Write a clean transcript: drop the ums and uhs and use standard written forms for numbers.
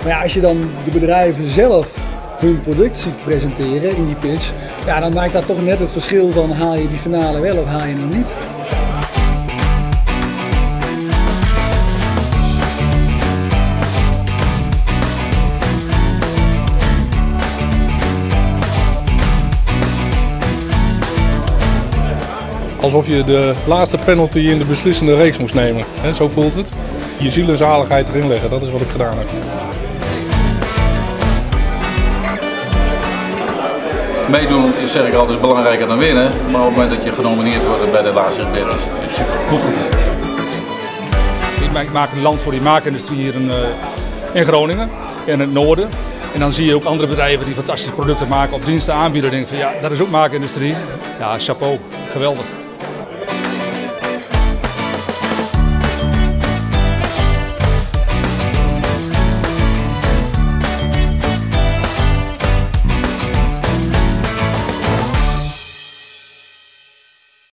Maar ja, als je dan de bedrijven zelf hun product ziet presenteren in die pitch, ja, dan maakt dat toch net het verschil van haal je die finale wel of haal je hem niet. Alsof je de laatste penalty in de beslissende reeks moest nemen. Zo voelt het. Je ziel en zaligheid erin leggen, dat is wat ik gedaan heb. Meedoen is, zeg ik altijd, belangrijker dan winnen. Maar op het moment dat je genomineerd wordt bij de laatste is het een super goed gevoel. Ik maak een land voor die maakindustrie hier in Groningen, in het noorden. En dan zie je ook andere bedrijven die fantastische producten maken of diensten aanbieden. En denk van ja, dat is ook maakindustrie. Ja, chapeau, geweldig.